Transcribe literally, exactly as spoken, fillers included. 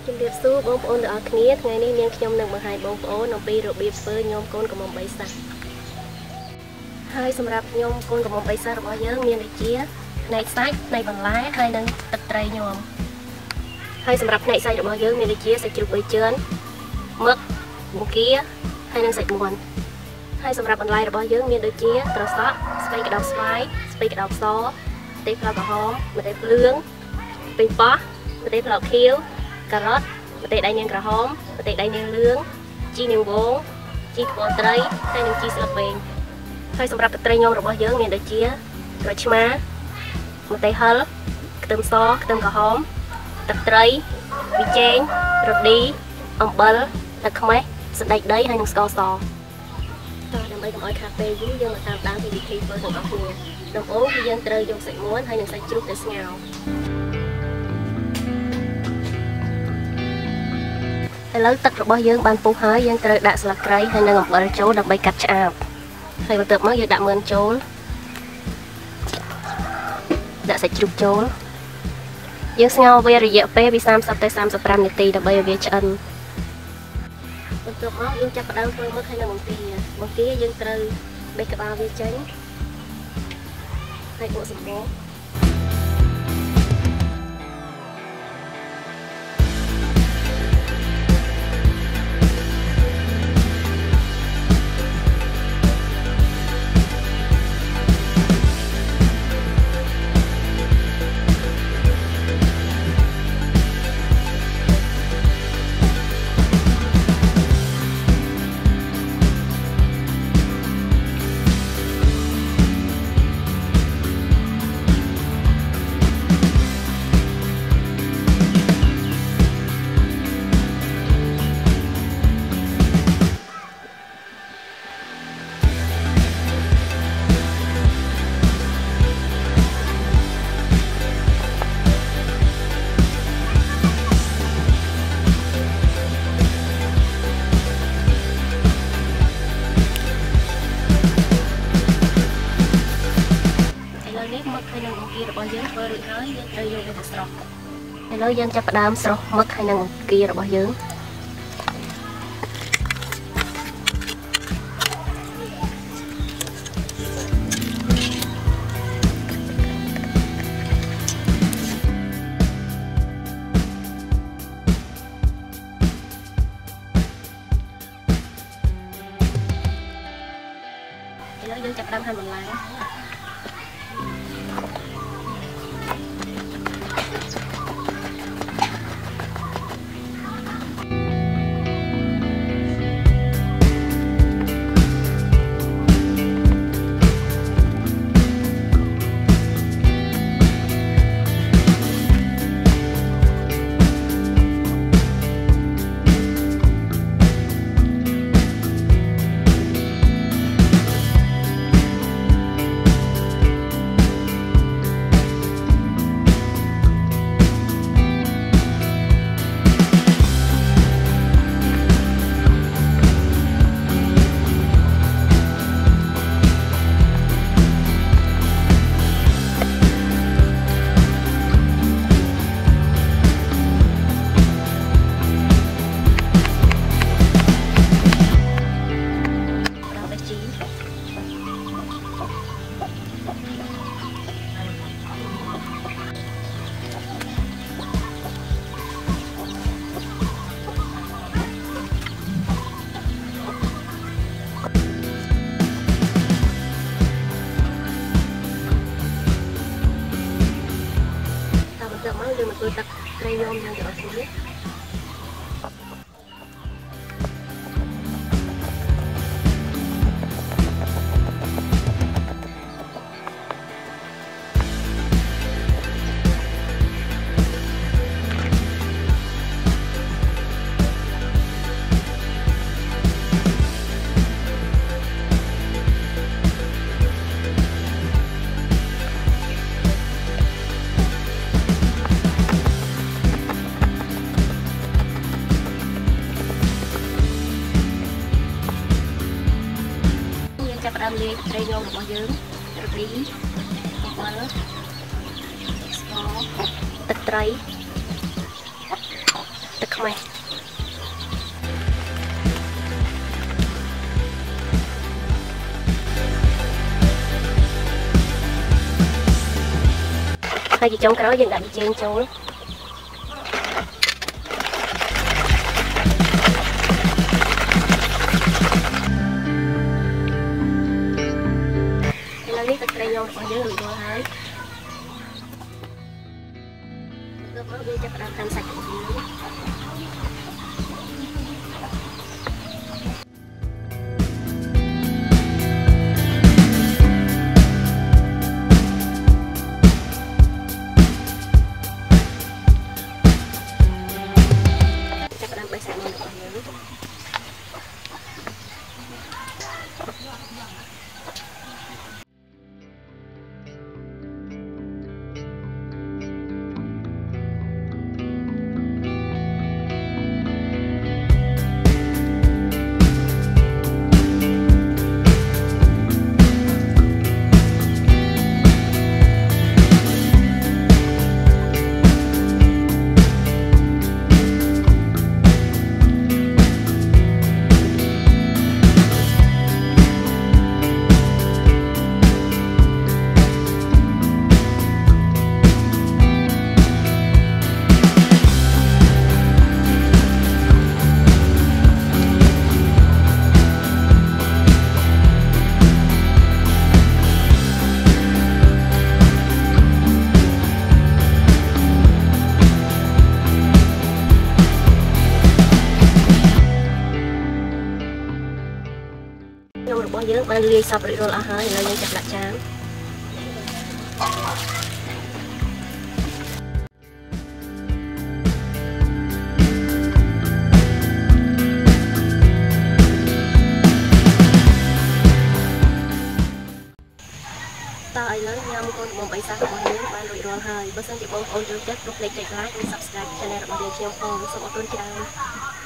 ជំរាបសួរបងប្អូនទាំងអស់គ្នាថ្ងៃនេះនាងខ្ញុំនឹងបង្ហាញបងប្អូនអំពីរបៀបធ្វើញោមកូនកំមុំបីសាច់ហើយសម្រាប់ញោមកូនកំមុំបីសាច់របស់យើងមានដូចជាផ្នែកសាច់ផ្នែកបន្លែហើយនិងទឹកត្រីញោមហើយសម្រាប់ផ្នែកសាច់របស់យើងមានដូចជាសាច់ជ្រូកបីជើងមឹកបង្គាហើយនិងសាច់មាន់ហើយសម្រាប់បន្លែរបស់យើងមានដូចជាត្រសក់ស្ពៃក្តោបស្វាយស្ពៃក្តោបសម្ទេសផ្លែក្រហមម្ទេសភ្លឿងពេញប៉ោះម្ទេសផ្លោកខៀវការ៉ុតម្ទេសដៃនាងក្រហមម្ទេសដៃនាងលឿងជីនាងវងជីថ្ពាល់ត្រីហើយនិងជីស្លឹកវែងហើយសម្រាប់ទឹកត្រីញោមរបស់យើងមានដូចជាក្រូចឆ្មាម្ទេសហិលខ្ទឹមសខ្ទឹមក្រហមទឹកត្រីប៊ីចេងរ៉ូឌីអំបិលទឹកខ្មេះសណ្តែកដីហើយនិងស្ករសដើម្បីកុំឲ្យខាតពេលយូរយើងមកតាមដានពីវិធីធ្វើទាំងអស់គ្នាដំបូងគឺយើងត្រូវយកសាច់មាន់ហើយនិងសាច់ជ្រូកទៅស្ងោរឥឡូវទឹករបស់យើងបានពុះហើយយើងត្រូវដាក់ស្លឹកគ្រៃហើយនិងអំបិលចូលដើម្បីកាត់ឆ្អាបហើយបន្ទាប់មកយើងដាក់មើមចូលដាក់សាច់ជ្រូកចូលយើងស្ងោរវារយៈពេលពីសាមសិបទៅសាមសិបប្រាំនាទីដើម្បីឲ្យវាឆ្អិនបន្ទាប់មកយើងចាប់ផ្ដើមធ្វើមឹកហើយនិងបង្គាបង្គាយើងត្រូវបេះក្បាលវាចេញហើយបុកសម្បករបស់យើងធ្វើរួចហើយយើងត្រូវយកវាទៅស្រុះឥឡូវយើងចាប់ផ្ដើមស្រុះមឹកហើយនិងបង្គារបស់យើងឥឡូវយើងចាប់ផ្ដើមហាន់បន្លែយើងមកធ្វើទឹកត្រីញោមយើងទៅអស់គ្នាចាប់ផ្ដើមលាយត្រីញោមរបស់យើងរ៉ូឌីអំបិលស្ករទឹកត្រី ទទឹកខ្មេះហើយជាចុងក្រោយយើងដាក់ប៊ីចេងចូលនេះទឹកត្រីញោមរបស់យើងរួចរាល់ហើយទៅមកយើងចាប់ផ្ដើមតាមសាច់របស់យើងចាប់ផ្ដើមបេះសាច់របស់យើងខ្ញុំរបស់យើងបានលាយសពរួចរាល់អស់ហើយឥឡូវយើងចាប់ដាក់ចានតើឥឡូវញ៉ាំកូនកំមុំបៃសារបស់យើងបានរួចរាល់ហើយបើសិនជាបងប្អូនចូលចិត្តកុំភ្លេចចុច like និង subscribe channel របស់យើងខ្ញុំផងសូមអរគុណច្រើន